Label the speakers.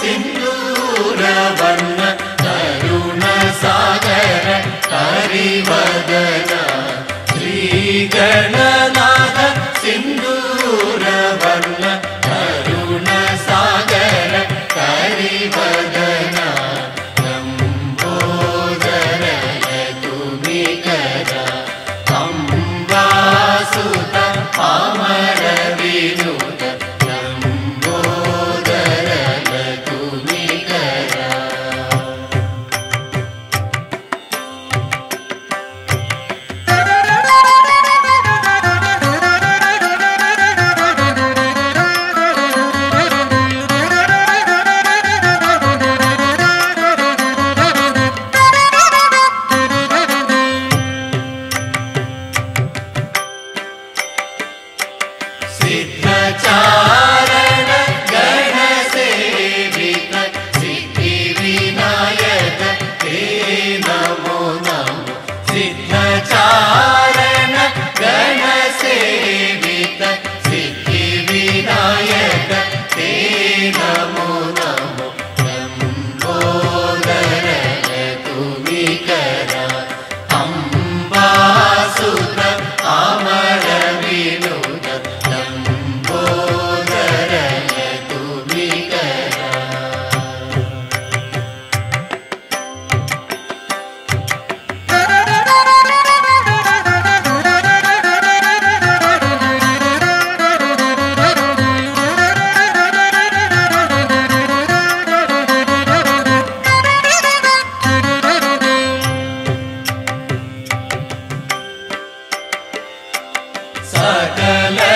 Speaker 1: സിന്ദൂരവർണ്ണ കരുണ സാഗര കരിവദന ശ്രീഗണനാഥ സിന്ദൂരവർണ്ണ കരുണ സാഗര കരിവദന ലംബോദര തുമികര അംബാസുത പാമര വിനുത ലംബോദര തുമികര. സിദ്ധചാരണ ഗണസേവിത സിദ്ധിവിനായക തേ നമോ നമോ. സിദ്ധചാരണ ഗണസേവിത സിദ്ധിവിനായക തേ നമോ നമോ. ലംബോദര തുമികര അംബാസുത അമര വിനുത ലംബോദര തുമികര. സകല